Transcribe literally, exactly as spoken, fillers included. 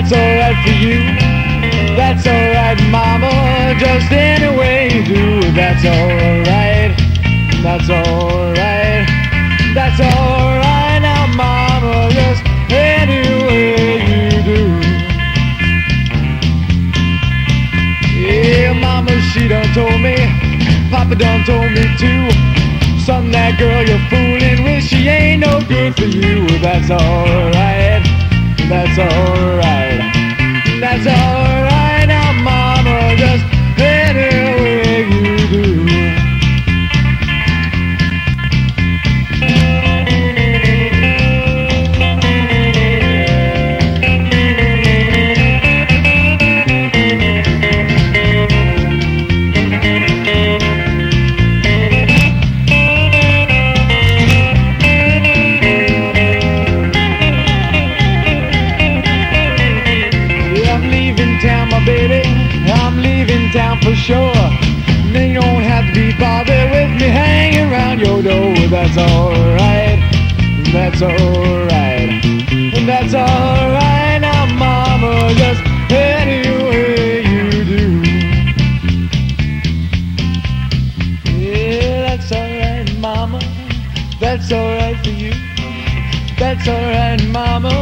That's alright for you. That's alright, mama, just any way you do. That's alright. That's alright. That's alright now, mama, just any way you do. Yeah, mama, she done told me, papa done told me too. Son, that girl you're fooling with, she ain't no good for you. That's alright. That's alright. That's alright now, mama, just any way you do. Baby, I'm leaving town for sure. And you don't have to be bothered with me hanging around your door. That's alright, that's alright, that's alright now, mama, just any way you do. Yeah, that's alright, mama, that's alright for you. That's alright, mama,